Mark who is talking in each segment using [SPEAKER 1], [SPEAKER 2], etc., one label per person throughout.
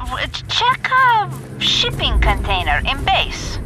[SPEAKER 1] Check a shipping container in base.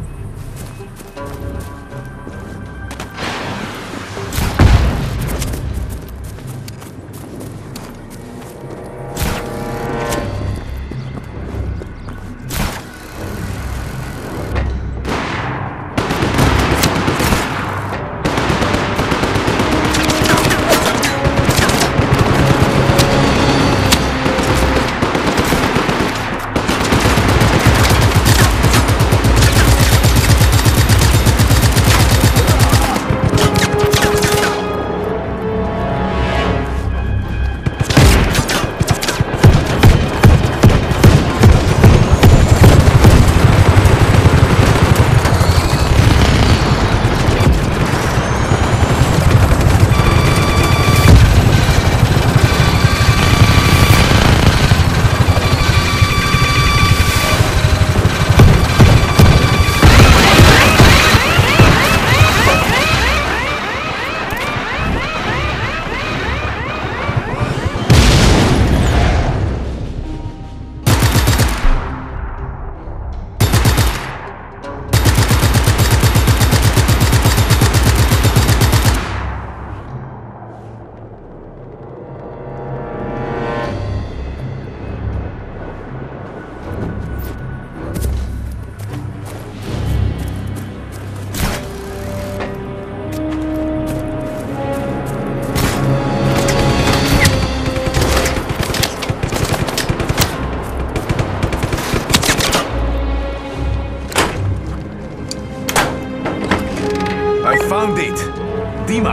[SPEAKER 2] I found it! Dima!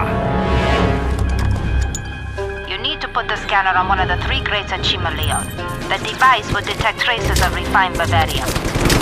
[SPEAKER 1] You need to put the scanner on one of the 3 crates at Chimaleon. The device will detect traces of refined Bavarium.